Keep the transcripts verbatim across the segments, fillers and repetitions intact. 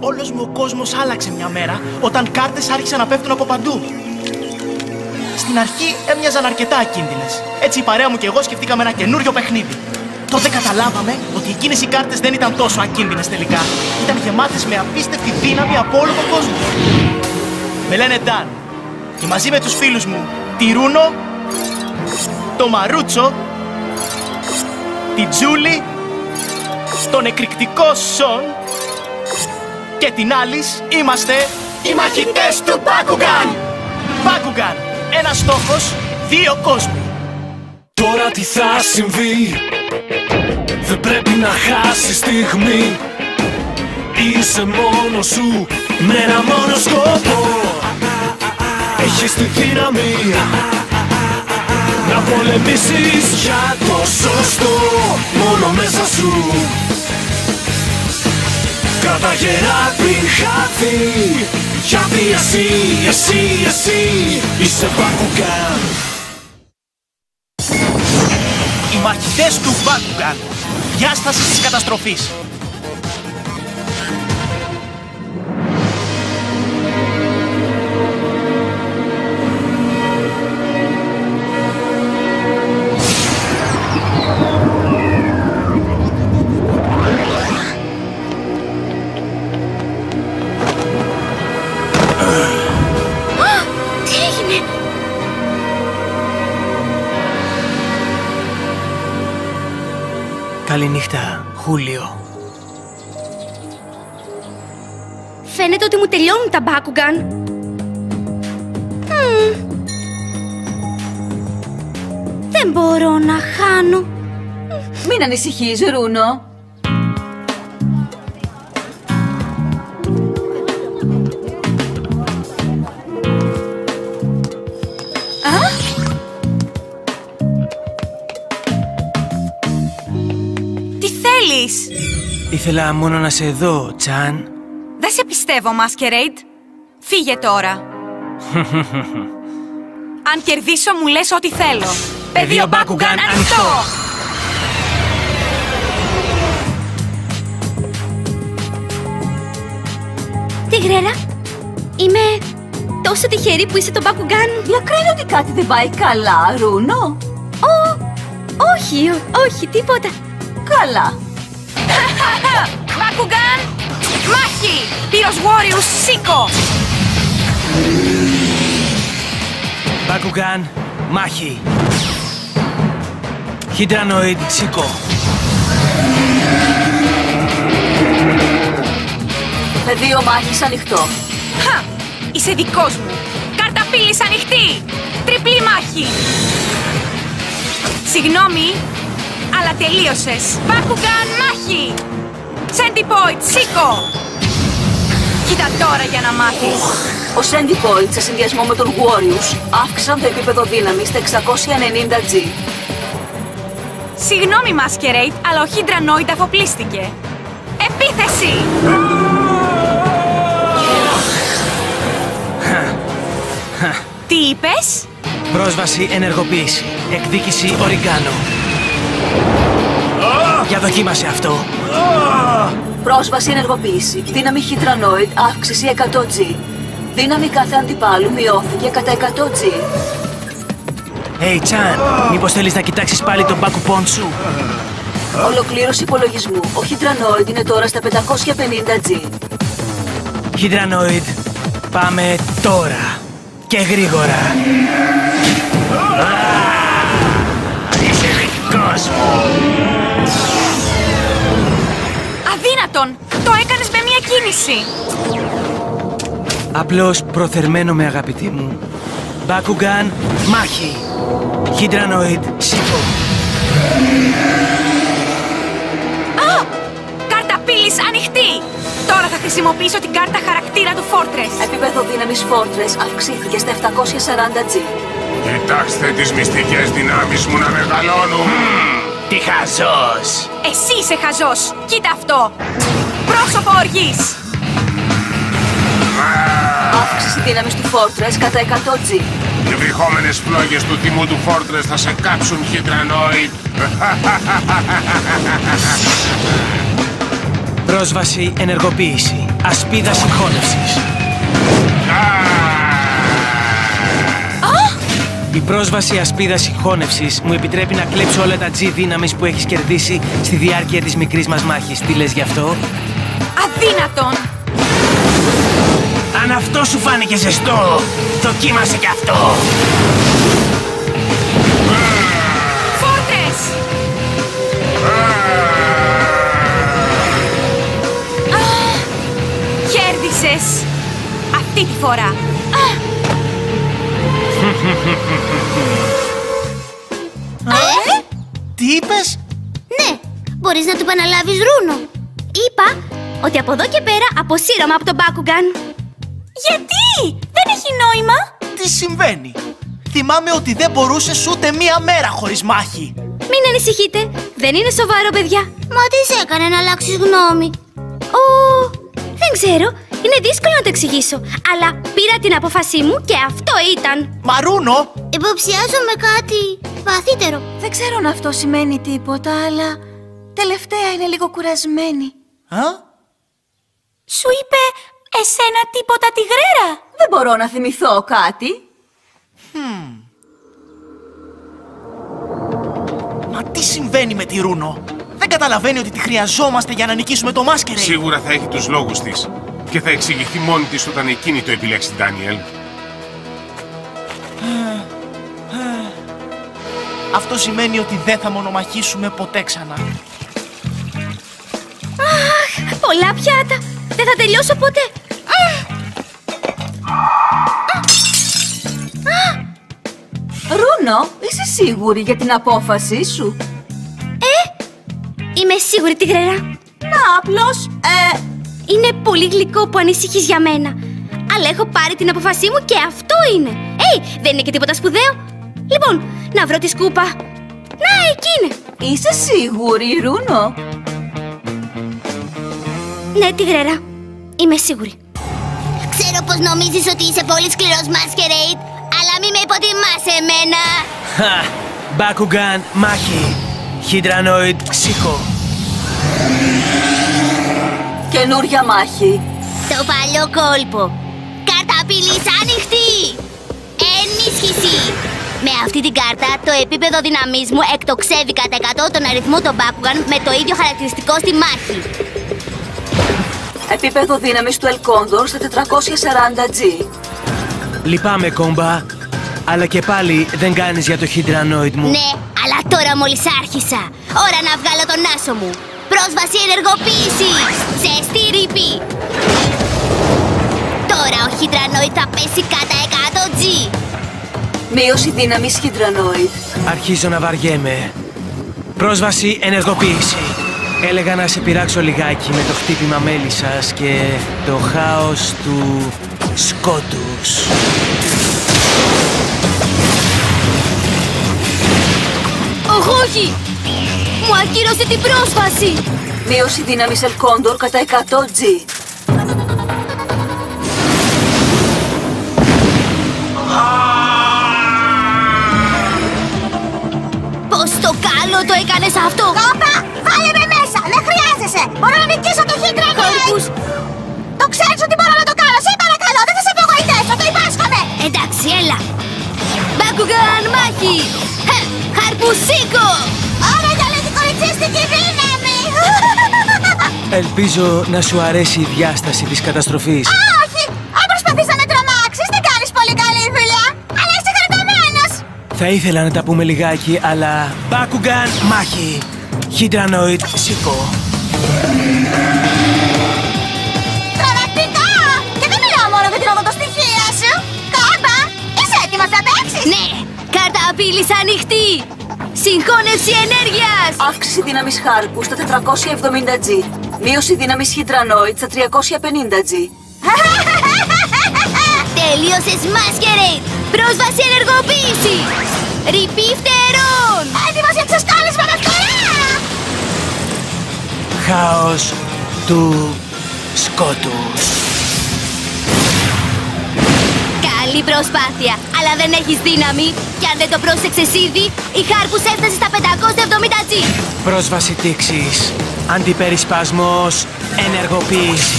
Όλος μου ο κόσμος άλλαξε μια μέρα όταν κάρτες άρχισαν να πέφτουν από παντού. Στην αρχή έμοιαζαν αρκετά ακίνδυνες. Έτσι η παρέα μου και εγώ σκεφτήκαμε ένα καινούριο παιχνίδι. Τότε καταλάβαμε ότι εκείνες οι κάρτες δεν ήταν τόσο ακίνδυνες τελικά. Ήταν γεμάτες με απίστευτη δύναμη από όλο τον κόσμο. Με λένε Νταν και μαζί με τους φίλους μου τη Ρούνο, το Μαρούτσο, τη Τζούλη, τον εκρηκτικό Σον και την Άλις είμαστε οι μαχητές του Bakugan! Bakugan! Ένας στόχος, δύο κόσμοι. Τώρα τι θα συμβεί? Δεν πρέπει να χάσεις στιγμή. Είσαι μόνος σου με ένα μόνο σκοπό. Έχεις τη δύναμη να πολεμήσεις για το σωστό μόνο μέσα σου. Κράτα γερά πριν χαθεί, γιατί εσύ, εσύ, εσύ είσαι Bakugan. Οι μαχητές του Bakugan. Διάσταση της καταστροφής. Καληνύχτα, Χούλιο. Φαίνεται ότι μου τελειώνουν τα Bakugan. Mm. Δεν μπορώ να χάνω. Μην ανησυχείς, Ρούνο. Ήθελα μόνο να σε δω, Τσάν. Δεν σε πιστεύω, Masquerade. Φύγε τώρα. Αν κερδίσω, μου λες ό,τι θέλω. Πεδίο Bakugan ανοιχτό! Τι γρέλα, είμαι τόσο τυχερή που είσαι το Bakugan. Διακρίνει ότι κάτι δεν πάει καλά, Ρούνο. Ω, όχι, όχι, τίποτα. Καλά. Bakugan, μάχη! Πύρος Warriors, σήκω! Bakugan, μάχη! Hydranoid, σήκω! Πεδίο μάχης ανοιχτό. Χα! Είσαι δικός μου! Κάρτα πύλης ανοιχτή! Τριπλή μάχη! Συγγνώμη, αλλά τελείωσες! Bakugan, μάχη! Centipoint, σήκω! Κοίτα τώρα για να μάθεις. Ο Centipoint σε συνδυασμό με τον Warriors αύξησαν το επίπεδο δύναμης στα εξακόσια ενενήντα τζι. Συγγνώμη, Masquerade, αλλά ο Hydranoid αφοπλίστηκε. Επίθεση! Τι είπες? Πρόσβαση ενεργοποίηση. Εκδίκηση Οριγκάνο. Για δοκίμασε αυτό. Πρόσβαση ενεργοποίηση. Δύναμη Hydranoid αύξηση εκατό τζι. Δύναμη κάθε αντιπάλου μειώθηκε κατά εκατό τζι. Hey, Chan, μήπως θέλεις να κοιτάξεις πάλι τον Bakugan σου? Ολοκλήρωση υπολογισμού. Ο Hydranoid είναι τώρα στα πεντακόσια πενήντα τζι. Hydranoid, πάμε τώρα. Και γρήγορα. Είσαι δικός μου. Αδύνατον! Το έκανες με μία κίνηση! Απλώς προθερμένο, αγαπητή μου. Bakugan, μάχη! Hydranoid, σήκω! Α! Κάρτα πύλης ανοιχτή! Τώρα θα χρησιμοποιήσω την κάρτα χαρακτήρα του Fortress. Επίπεδο δύναμης Fortress αυξήθηκε στα επτακόσια σαράντα τζι. Κοιτάξτε τις μυστικές δυνάμεις μου να μεγαλώνουν! Τι χαζός! Εσύ είσαι χαζός! Κοίτα αυτό! Πρόσωπο οργής! Αύξηση δύναμης του Fortress κατά εκατό τζι. Οι βρυχόμενες φλόγες του τιμού του Fortress θα σε κάψουν, Hydranoid! Πρόσβαση ενεργοποίηση. Ασπίδα συγχώνευσης. Η πρόσβαση ασπίδας συγχώνευσης μου επιτρέπει να κλέψω όλα τα G δύναμης που έχεις κερδίσει στη διάρκεια της μικρής μας μάχης. Τι λες γι' αυτό? Αδύνατον! Αν αυτό σου φάνηκε ζεστό, δοκίμασε κι αυτό! Φόρτρες! Κέρδισες! Αυτή τη φορά! Ε? Τι είπες? Ναι, μπορείς να του επαναλάβεις Ρούνο. Είπα ότι από εδώ και πέρα αποσύρωμαι από τον Bakugan. Γιατί? Δεν έχει νόημα! Τι συμβαίνει? Θυμάμαι ότι δεν μπορούσες ούτε μία μέρα χωρίς μάχη. Μην ανησυχείτε, δεν είναι σοβαρό, παιδιά. Μα τι σε έκανε να αλλάξεις γνώμη? Ω, δεν ξέρω, είναι δύσκολο να το εξηγήσω. Αλλά πήρα την απόφασή μου και αυτό ήταν. Μαρούνο! Υποψιάζομαι κάτι βαθύτερο. Δεν ξέρω αν αυτό σημαίνει τίποτα, αλλά τελευταία είναι λίγο κουρασμένη. Α? Σου είπε εσένα τίποτα τη γρέρα? Δεν μπορώ να θυμηθώ κάτι. Hmm. Μα τι συμβαίνει με τη Ρούνο? Δεν καταλαβαίνει ότι τη χρειαζόμαστε για να νικήσουμε το Masquerade. Σίγουρα θα έχει τους λόγους της και θα εξηγηθεί μόνη της όταν εκείνη το επιλέξει, Ντάνιελ. Αυτό σημαίνει ότι δεν θα μονομαχήσουμε ποτέ ξανά. Αχ, πολλά πιάτα. Δεν θα τελειώσω ποτέ. Ρούνο, είσαι σίγουρη για την απόφασή σου? Ε, είμαι σίγουρη, τη γρέρα. Να, απλώς, ε... Είναι πολύ γλυκό που ανησυχείς για μένα. Αλλά έχω πάρει την απόφασή μου και αυτό είναι. Ε, δεν είναι και τίποτα σπουδαίο. Λοιπόν, να βρω τη σκούπα. Να, εκεί είναι. Είσαι σίγουρη, Ρούνο? Ναι, τη γρέρα. Είμαι σίγουρη. Ξέρω πως νομίζεις ότι είσαι πολύ σκληρός, Masquerade, αλλά μη με υποτιμάς εμένα. Χα! Bakugan μάχη. Hydra-Noid Psycho. Καινούρια μάχη. Το παλιό κόλπο. Κάρτα απειλής ανοιχτή. Ενίσχυση. Με αυτή την κάρτα το επίπεδο δυναμής μου εκτοξεύει κατά εκατό τον αριθμό των Bakugan με το ίδιο χαρακτηριστικό στη μάχη. Επίπεδο δύναμης του Elkondor στα τετρακόσια σαράντα τζι. Λυπάμαι, κόμπα, αλλά και πάλι δεν κάνεις για το Hydra-Noid μου. Ναι, αλλά τώρα μόλις άρχισα. Ώρα να βγάλω τον άσο μου. Πρόσβαση ενεργοποίηση. Ζεστή ρήπη. Τώρα ο Hydra-Noid θα πέσει κατά εκατό τζι. Μείωση δύναμης Hydra-Noid. Αρχίζω να βαριέμαι. Πρόσβαση ενεργοποίηση. Έλεγα να σε πειράξω λιγάκι με το χτύπημα μέλισσας και το χάος του σκότους. Όχι! Μου ακύρωσε την πρόσβαση! Μείωση δύναμης Elkondor κατά εκατό τζι. Πώς το καλό το έκανες αυτό! Κόπα, βάλε με μέσα! Δεν χρειάζεσαι! Μπορώ να νικήσω το Hydra-Noid! Το ξέρεις ότι μπορώ να το κάνω! Σε παρακαλώ, δεν θα σε απογοητεύσω! Το υπάσχομαι! Εντάξει, έλα! Bakugan μάχη! Χαρπουσίκο! Ωραία, καλή κοριτσίστικη δύναμη! Ελπίζω να σου αρέσει η διάσταση της καταστροφής. Α, όχι! Αν προσπαθείς να με τρομάξεις, δεν κάνεις πολύ καλή δουλειά! Αλλά είσαι χαριτωμένος! Θα ήθελα να τα πούμε λιγάκι, αλλά... Bakugan μάχη! Hydra-Noid Psycho. Τρομακτικό! Και δεν μιλάω μόνο για την οδοντοστοιχεία σου! Κόμπα, είσαι έτοιμος να παίξεις? Ναι! Κάρτα απειλής ανοιχτή! Συγχώνευση ενέργειας! Αύξηση δύναμης Χάρπου στα τετρακόσια εβδομήντα τζι. Μείωση δύναμης Hydra-Noid στα τριακόσια πενήντα τζι. Τελείωσες, Masquerade! Πρόσβαση ενεργοποίηση! Ρηπή φτερών! Έτοιμος για ξεσκάλισμα με φτερά! Χάος του σκότους. Καλή προσπάθεια, αλλά δεν έχεις δύναμη. Και αν δεν το πρόσεξες ήδη, η Χάρπους έφτασε στα πεντακόσια εβδομήντα τζι. Πρόσβαση τήξης. Αντιπερισπασμός. Ενεργοποίηση.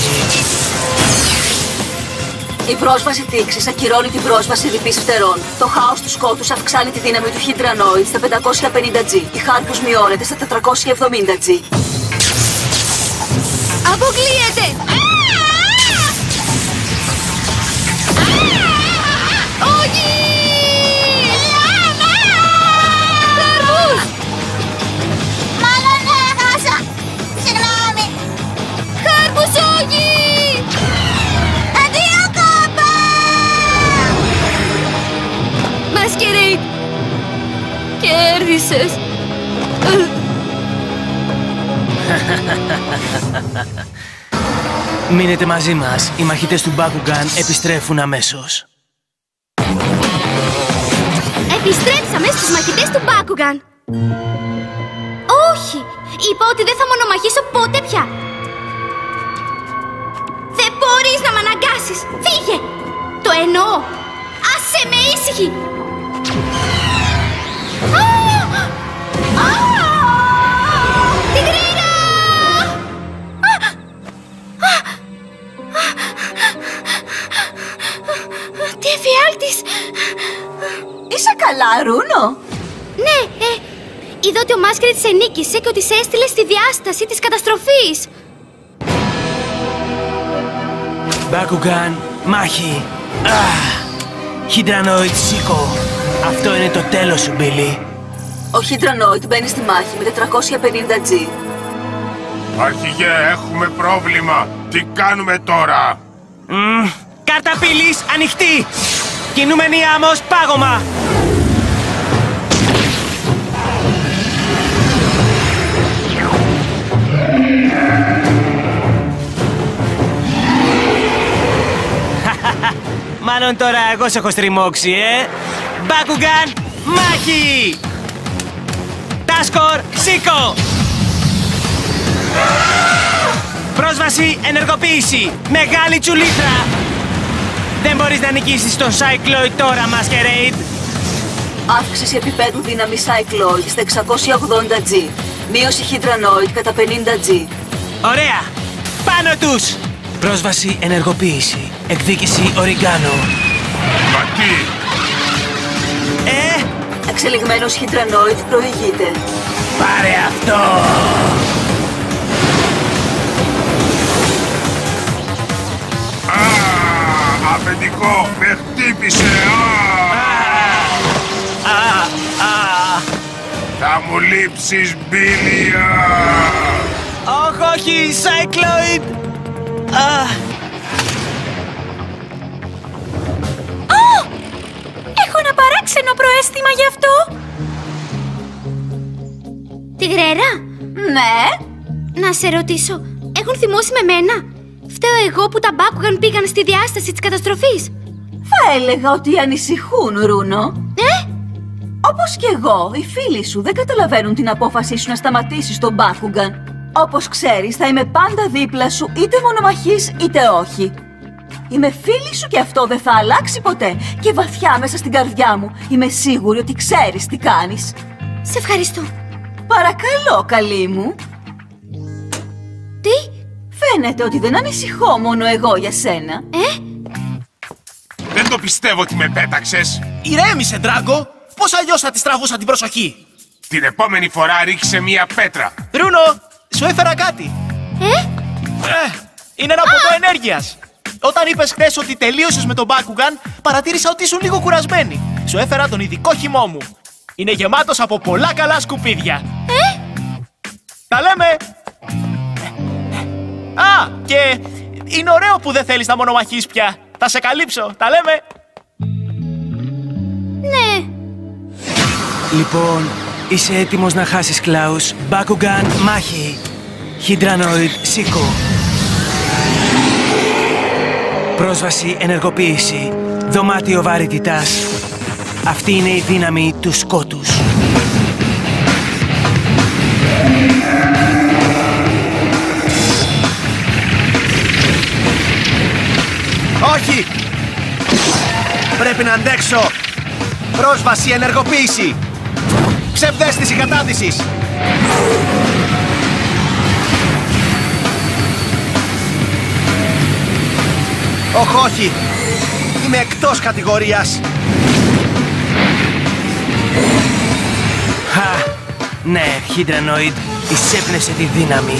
Η πρόσβαση τήξης ακυρώνει την πρόσβαση ρηπής φτερών. Το χάος του σκότους αυξάνει τη δύναμη του Hydra-Noid στα πεντακόσια πενήντα τζι. Η Χάρπους μειώνεται στα τετρακόσια εβδομήντα τζι. Αποκλείεται! Όχι! Χάρπους! Μάλλον έχασα. Συγγνώμη. Χάρπους, όχι! Αντίο κόμπα! Μασκερέιτ! Κέρδισες! Μείνετε μαζί μας. Οι μαχητές του Bakugan επιστρέφουν αμέσως. Επιστρέψαμε στους μαχητές του Bakugan. Όχι! Είπα ότι δεν θα μονομαχήσω ποτέ πια. Δεν μπορείς να μ' αναγκάσεις. Φύγε! Το εννοώ. Άσε με ήσυχη. Τιγρήρα! Τι εφιάλτης! Είσαι καλά, Ρούνο? Ναι, ε, είδα ότι ο Μάσκερετ σε νίκησε και ότι σε έστειλε στη διάσταση της καταστροφής. Bakugan, μάχη. Hydra-Noid, σήκω. Αυτό είναι το τέλος σου, Billy. Ο Hydra-Noid μπαίνει στη μάχη με τετρακόσια πενήντα τζι. Αρχηγέ, έχουμε πρόβλημα. Τι κάνουμε τώρα? Mm, κάρτα πύλης ανοιχτή. Κινούμενη άμμος πάγωμα. Μάλλον τώρα εγώ σε έχω στριμώξει, ε! Bakugan, μάχη! Τάσκορ, σήκω! Πρόσβαση, ενεργοποίηση! Μεγάλη τσουλήθρα! Δεν μπορείς να νικήσεις τον Cycloid τώρα, Masquerade! Αύξηση επίπεδου δύναμη Cycloid στα εξακόσια ογδόντα τζι. Μείωση Hydra-Noid κατά πενήντα τζι. Ωραία! Πάνω τους! Πρόσβαση, ενεργοποίηση. Εκδίκηση, οριγκάνο. Μα τι? Ε! Εξελιγμένος Hydra-Noid προηγείται. Πάρε αυτό! Α, αφεντικό, με χτύπησε! Α, α, Θα μου λείψεις, Billy! όχι, όχι, Cycloid! Α, Έχω ένα παράξενο προαίσθημα γι' αυτό. Τιγρέρα, Ναι. να σε ρωτήσω, έχουν θυμώσει με μένα? Φταίω εγώ που τα Bakugan πήγαν στη διάσταση της καταστροφής? Θα έλεγα ότι ανησυχούν, Ρούνο. Ε? Όπως και εγώ, οι φίλοι σου δεν καταλαβαίνουν την απόφασή σου να σταματήσεις τον Bakugan. Όπως ξέρεις, θα είμαι πάντα δίπλα σου, είτε μονομαχής είτε όχι. Είμαι φίλη σου και αυτό δεν θα αλλάξει ποτέ. Και βαθιά μέσα στην καρδιά μου είμαι σίγουρη ότι ξέρεις τι κάνεις. Σε ευχαριστώ. Παρακαλώ, καλή μου. Τι? Φαίνεται ότι δεν ανησυχώ μόνο εγώ για σένα. Ε? Δεν το πιστεύω ότι με πέταξες. Ηρέμησε, Ντράγκο! Πώς αλλιώς θα της τραβούσα την προσοχή? Την επόμενη φορά ρίξε μία πέτρα. Ρούνο, σου έφερα κάτι. Ε? Ε, είναι ένα ποτό ενέργειας. Όταν είπες χθες ότι τελείωσες με τον Bakugan, παρατήρησα ότι ήσουν λίγο κουρασμένη. Σου έφερα τον ειδικό χυμό μου. Είναι γεμάτος από πολλά καλά σκουπίδια. Ε? Τα λέμε! Α, και είναι ωραίο που δεν θέλεις να μονομαχείς πια. Θα σε καλύψω. Τα λέμε! Ναι. λοιπόν, είσαι έτοιμος να χάσεις, Κλάους. Bakugan, μάχη. Hydra-Noid, σήκω. Πρόσβαση, ενεργοποίηση. Δωμάτιο βαρύτητας. Αυτή είναι η δύναμη του σκότους. Όχι! Πρέπει να αντέξω. Πρόσβαση, ενεργοποίηση. Ψευδαίσθηση κατάδυσης. Όχι, όχι. Είμαι εκτός κατηγορίας. Χα! Ναι, Hydra-Noid, εισέπνευσε τη δύναμη.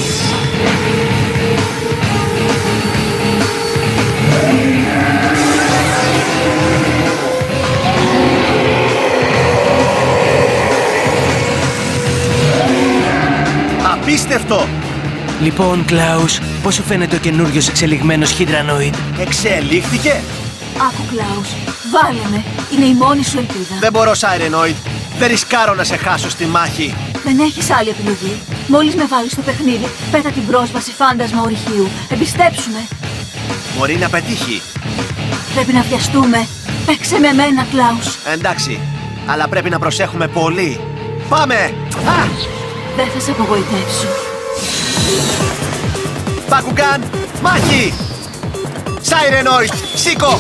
Απίστευτο! Λοιπόν, Κλάους, πώς σου φαίνεται ο καινούριος εξελιγμένος Hydra-Noid? Εξελίχθηκε! Άκου, Κλάους, βάλε με. Είναι η μόνη σου ελπίδα. Δεν μπορώ, Siren-Noid. Δεν ρισκάρω να σε χάσω στη μάχη. Δεν έχεις άλλη επιλογή. Μόλις με βάλεις στο παιχνίδι, πέτα την πρόσβαση φάντασμα ορυχείου. Εμπιστέψου με. Μπορεί να πετύχει. Πρέπει να βιαστούμε. Παίξε με μένα, Κλάους. Εντάξει, αλλά πρέπει να προσέχουμε πολύ. Πάμε! Α! Δεν θα σε απογοητεύσω. Bakugan, μάχη! Siren-Noid, σήκω!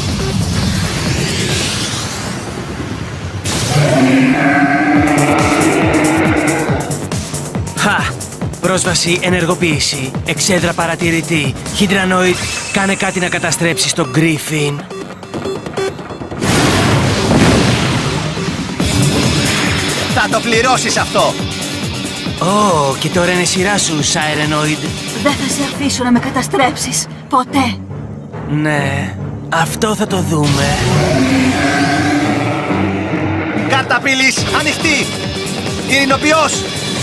Χα! Πρόσβαση, ενεργοποίηση. Εξέδρα παρατηρητή. Hydra-Noid, κάνε κάτι να καταστρέψεις τον Griffin. Θα το πληρώσεις αυτό! Ω, oh, και τώρα είναι η σειρά σου, Siren-Noid. Δεν θα σε αφήσω να με καταστρέψεις. Ποτέ. Ναι, αυτό θα το δούμε. Κάρτα πύλης, ανοιχτή! Ειρηνοποιός!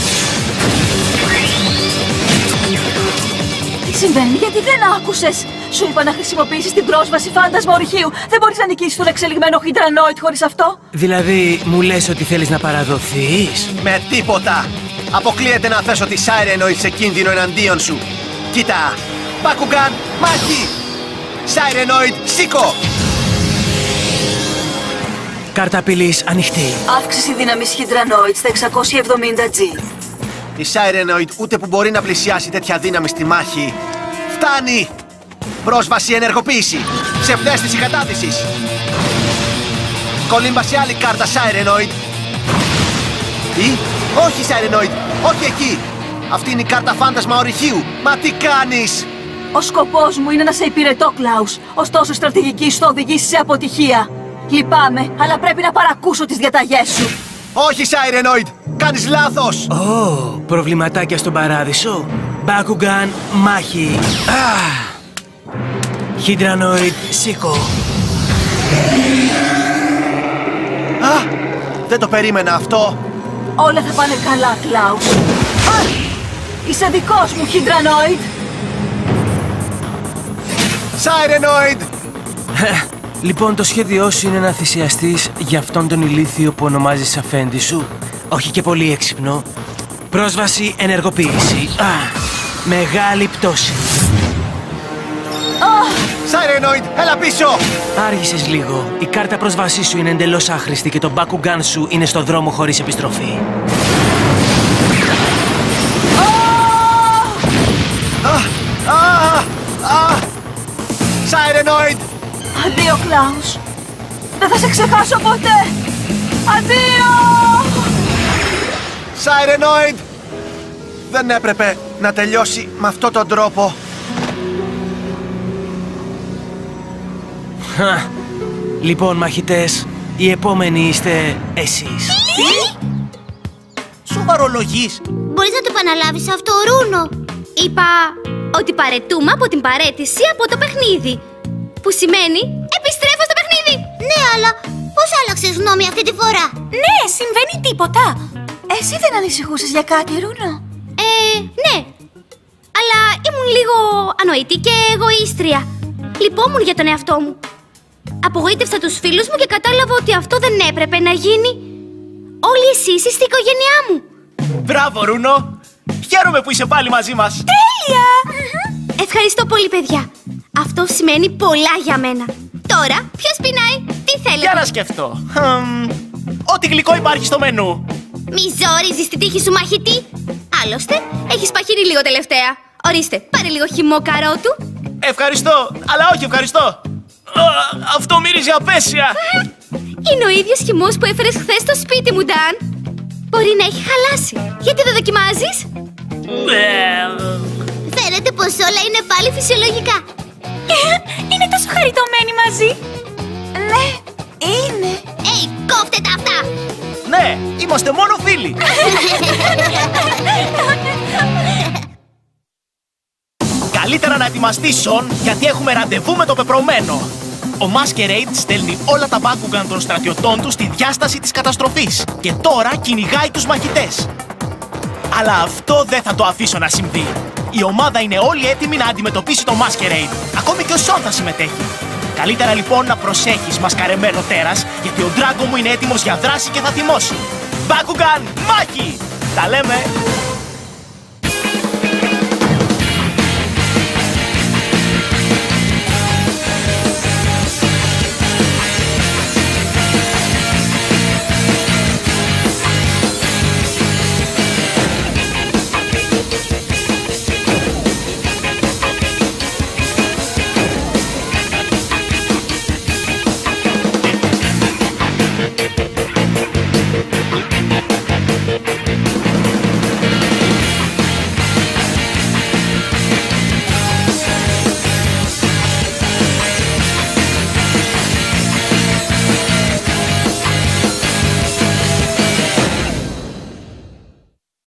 Τι συμβαίνει, γιατί δεν άκουσες? Σου είπα να χρησιμοποιήσεις την πρόσβαση φάντασμα ορυχείου. Δεν μπορείς να νικήσεις τον εξελιγμένο Hydra-Noid χωρίς αυτό. Δηλαδή, μου λες ότι θέλεις να παραδοθείς? Με τίποτα! Αποκλείεται να θέσω τη Siren-Noid σε κίνδυνο εναντίον σου. Κοίτα! Bakugan, μάχη! Siren-Noid, σήκω! Κάρτα πύλης ανοιχτή. Αύξηση δύναμης Hydra-Noid στα εξακόσια εβδομήντα τζι. Η Siren-Noid ούτε που μπορεί να πλησιάσει τέτοια δύναμη στη μάχη. Φτάνει! Πρόσβαση, ενεργοποίηση. Ψευδαίσθηση κατάδυσης. Κολύμπα σε άλλη κάρτα, Siren-Noid. Ή, όχι Siren-Noid, όχι εκεί. Αυτή είναι η κάρτα φάντασμα ορυχείου. Μα τι κάνεις? Ο σκοπός μου είναι να σε υπηρετώ, Κλάους. Ωστόσο, η στρατηγική σου θα οδηγήσει σε αποτυχία. Λυπάμαι, αλλά πρέπει να παρακούσω τις διαταγές σου. Όχι, Siren-Noid! Κάνεις λάθος! Ω, oh, προβληματάκια στον παράδεισο. Bakugan, μάχη. Ah! Hydra-Noid, σήκω. Α! Δεν το περίμενα αυτό. Όλα θα πάνε καλά, Κλάους. Α! Είσαι δικός μου, Hydra-Noid. Siren-Noid! Λοιπόν, το σχέδιό σου είναι να θυσιαστείς για αυτόν τον ηλίθιο που ονομάζεις αφέντη σου. Όχι και πολύ έξυπνο. Πρόσβαση, ενεργοποίηση. Α, μεγάλη πτώση. Siren-Noid, έλα πίσω! Άργησες λίγο. Η κάρτα πρόσβασής σου είναι εντελώς άχρηστη και το Bakugan σου είναι στο δρόμο χωρίς επιστροφή. Siren-Noid! Αντίο, Κλάους. Δεν θα σε ξεχάσω ποτέ. Αντίο! Siren-Noid! Δεν έπρεπε να τελειώσει με αυτόν τον τρόπο. Χα. Λοιπόν, μαχητές, οι επόμενοι είστε εσείς. Τι? Σοβαρολογείς? Μπορείς να το επαναλάβεις αυτό, Ρούνο? Είπα ότι παρετούμε από την παρέτηση από το παιχνίδι. Που σημαίνει επιστρέφω στο παιχνίδι. Ναι, αλλά πώς άλλαξες γνώμη αυτή τη φορά? Ναι, συμβαίνει τίποτα. Εσύ δεν ανησυχούσες για κάτι, Ρούνο? Ε, ναι. Αλλά ήμουν λίγο ανοητή και εγωίστρια. Λυπόμουν για τον εαυτό μου. Απογοήτευσα τους φίλους μου και κατάλαβα ότι αυτό δεν έπρεπε να γίνει. Όλοι εσείς είστε η οικογένειά μου. Μπράβο, Ρούνο! Χαίρομαι που είσαι πάλι μαζί μας. Τέλεια! Ευχαριστώ πολύ, παιδιά. Αυτό σημαίνει πολλά για μένα. Τώρα, ποιος πεινάει, τι θέλετε? Για να σκεφτώ. Χμ, ό,τι γλυκό υπάρχει στο μενού. Μη ζόριζεις τη τύχη σου, μαχητή. Άλλωστε, έχεις παχύνει λίγο τελευταία. Ορίστε, πάρε λίγο χυμό καρότου. Ευχαριστώ, αλλά όχι ευχαριστώ. Αυτό μύριζε απέσια! Είναι ο ίδιος χυμός που έφερες χθες στο σπίτι μου, Νταν. Μπορεί να έχει χαλάσει. Γιατί δεν δοκιμάζεις? Φαίνεται πως όλα είναι πάλι φυσιολογικά. Είναι τόσο χαριτωμένοι μαζί. Ναι, είναι. Έι, κόφτε τα αυτά! Ναι, είμαστε μόνο φίλοι! Καλύτερα να ετοιμαστείς, Σον, γιατί έχουμε ραντεβού με το πεπρωμένο. Ο Masquerade στέλνει όλα τα Bakugan των στρατιωτών του στη διάσταση της καταστροφής και τώρα κυνηγάει τους μαχητές. Αλλά αυτό δεν θα το αφήσω να συμβεί. Η ομάδα είναι όλη έτοιμη να αντιμετωπίσει το Masquerade. Ακόμη και ο Σον θα συμμετέχει. Καλύτερα λοιπόν να προσέχεις, μασκαρεμένο τέρας, γιατί ο Drago μου είναι έτοιμος για δράση και θα θυμώσει. Bakugan, μάχη! Τα λέμε!